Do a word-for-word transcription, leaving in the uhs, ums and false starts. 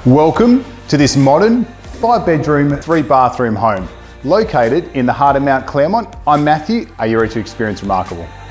Welcome to this modern five bedroom, three bathroom home. Located in the heart of Mount Claremont, I'm Matthew. Are you ready to experience remarkable?